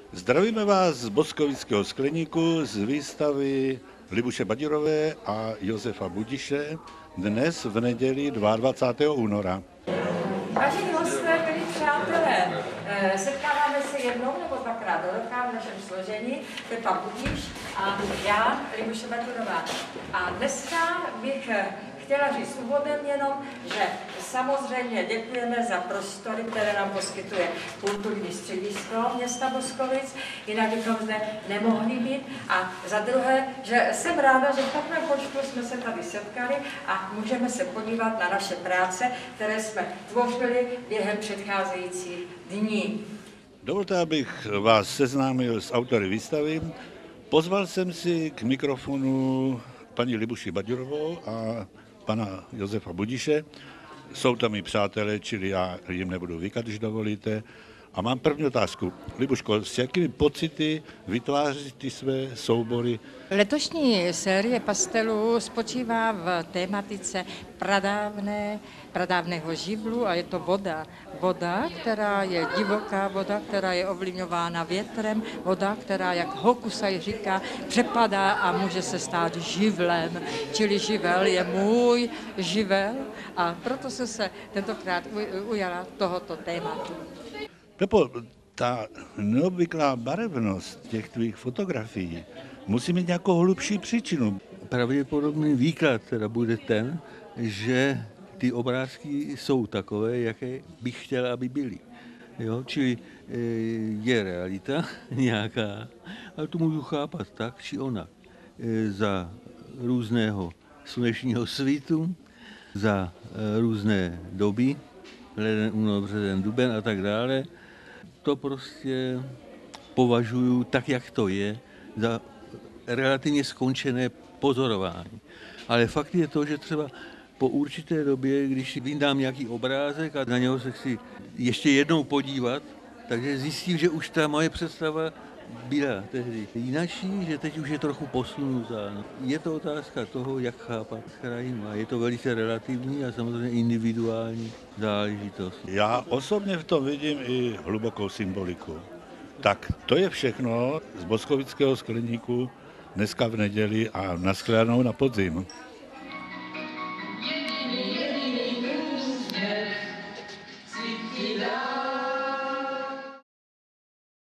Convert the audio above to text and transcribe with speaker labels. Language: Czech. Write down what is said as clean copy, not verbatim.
Speaker 1: Zdravíme vás z Boskovického skleníku z výstavy Libuše Badírové a Josefa Budiše dnes v neděli 22. února.
Speaker 2: Vážení hosté, milí přátelé, setkáváme se jednou nebo dvakrát do roka v našem složení, Pepa Budiš a já, Libuše Badírová. A dneska bych chtěla říct úvodem jenom, že samozřejmě děkujeme za prostory, které nám poskytuje kulturní středisko města Boskovic, jinak bychom zde nemohli být. A za druhé, že jsem ráda, že v takovém počtu jsme se tady setkali a můžeme se podívat na naše práce, které jsme tvořili během předcházejících dní.
Speaker 1: Dovolte, abych vás seznámil s autory výstavy. Pozval jsem si k mikrofonu paní Libuši Badírovou a pana Josefa Budiše. Jsou tam i přátelé, čili já jim nebudu vykat, když dovolíte. A mám první otázku. Libuško, s jakými pocity vytváří ty své soubory?
Speaker 2: Letošní série pastelů spočívá v tématice pradávného živlu a je to voda. Voda, která je divoká, voda, která je ovlivňována větrem, voda, která, jak Hokusai říká, přepadá a může se stát živlem. Čili živel je můj živel a proto jsem se tentokrát ujala tohoto tématu.
Speaker 1: Pepo, ta neobvyklá barevnost těch tvých fotografií musí mít nějakou hlubší příčinu.
Speaker 3: Pravděpodobný výklad teda bude ten, že ty obrázky jsou takové, jaké bych chtěl, aby byly. Jo? Čili je realita nějaká, ale to můžu chápat tak, či onak. Za různého slunečního svitu, za různé doby, leden, únor, březen, duben a tak dále, to prostě považuji tak, jak to je, za relativně skončené pozorování. Ale fakt je to, že třeba po určité době, když vyndám nějaký obrázek a na něho se chci ještě jednou podívat, takže zjistím, že už ta moje představa byla tehdy jinačí, že teď už je trochu posunutá. Je to otázka toho, jak chápat krajinu a je to velice relativní a samozřejmě individuální záležitost.
Speaker 1: Já osobně v tom vidím i hlubokou symboliku. Tak to je všechno z Boskovického skleníku dneska v neděli a nashledanou na podzim.